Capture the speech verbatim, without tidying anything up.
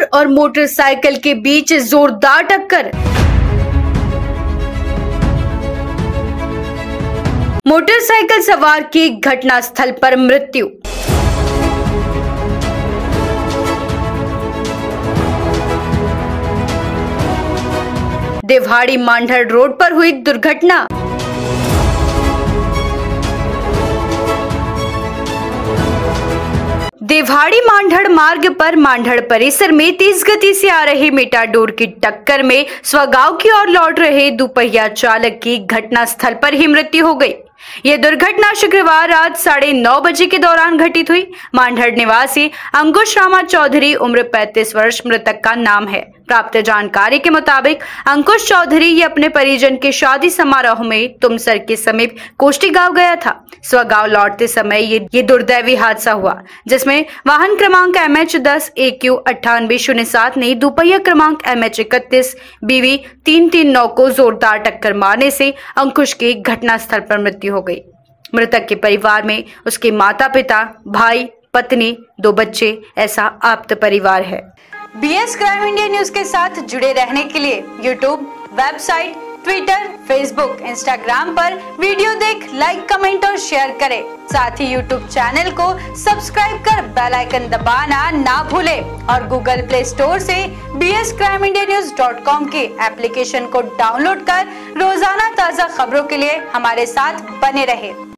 और मोटरसाइकिल के बीच जोरदार टक्कर। मोटरसाइकिल सवार की घटनास्थल पर मृत्यु। देवहाड़ी मांढर रोड पर हुई दुर्घटना। देवहाड़ी मांढर मार्ग पर मांढर परिसर में तेज गति से आ रही मेटाडोर की टक्कर में स्वगांव की ओर लौट रहे दुपहिया चालक की घटनास्थल पर ही मृत्यु हो गई। यह दुर्घटना शुक्रवार रात साढ़े नौ बजे के दौरान घटित हुई। मांढर निवासी अंकुश रामा चौधरी उम्र पैंतीस वर्ष मृतक का नाम है। प्राप्त जानकारी के मुताबिक अंकुश चौधरी ये अपने परिजन के शादी समारोह में तुमसर के समीप कोष्टी गांव गया था। स्वगांव लौटते समय ये ये दुर्दैवी हादसा हुआ, जिसमें वाहन क्रमांक एम एच दस ए क्यू अट्ठानवे शून्य सात ने दुपहिया क्रमांक एम एच इकतीस बीवी तीन तीन नौ को जोरदार टक्कर मारने से अंकुश की घटनास्थल पर मृत्यु हो गई। मृतक के परिवार में उसके माता पिता, भाई, पत्नी, दो बच्चे ऐसा आप्त परिवार है। B S crime India news के साथ जुड़े रहने के लिए YouTube, website, Twitter, Facebook, Instagram पर वीडियो देख लाइक, कमेंट और शेयर करें। साथ ही यूट्यूब चैनल को सब्सक्राइब कर बेल आइकन दबाना ना भूलें और गूगल प्ले स्टोर से B S crime India news dot com के एप्लीकेशन को डाउनलोड कर रोजाना ताज़ा खबरों के लिए हमारे साथ बने रहें।